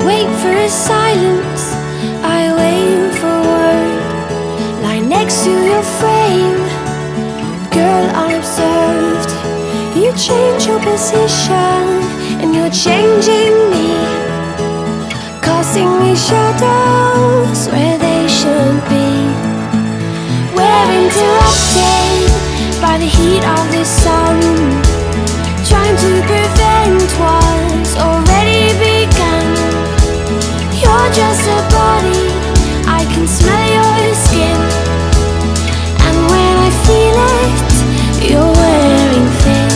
wait for a silence, I wait for word. Lie next to your frame, girl unobserved. You change your position, and you're changing me, causing me shadows where they shouldn't be. We're interrupted by the heat of the sun, trying to prevent what's already begun. You're just a body, I can smell your skin, and when I feel it, you're wearing thin.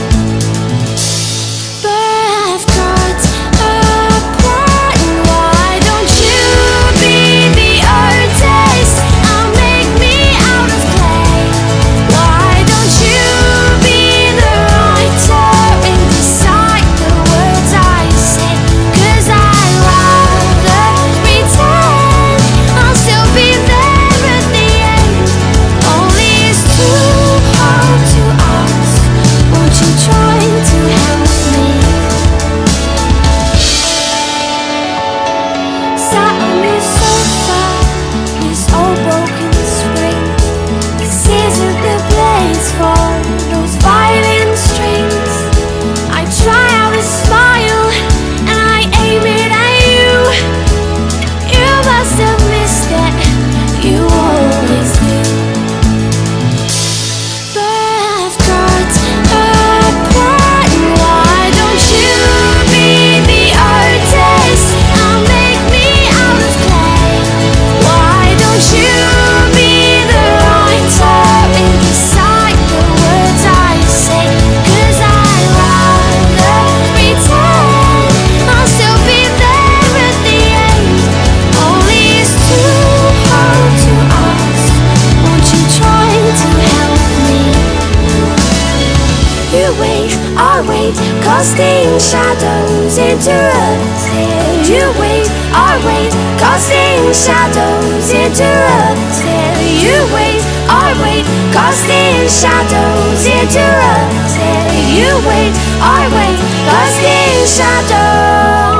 Casting shadows into us. You wait, I wait, casting shadows into us. You wait, I wait, casting shadows into us. You wait, I wait, casting shadows.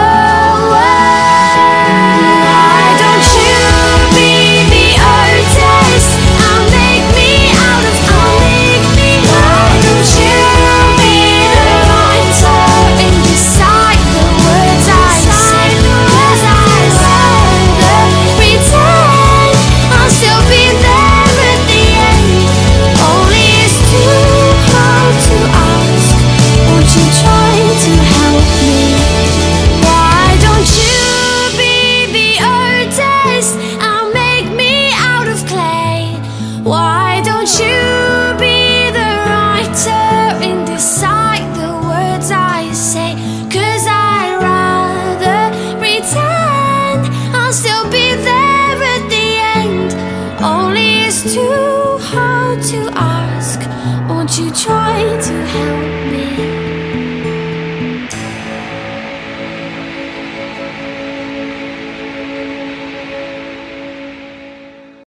Why don't you be the artist and make me out of clay? Why don't you too hard to ask? Won't you try to help me?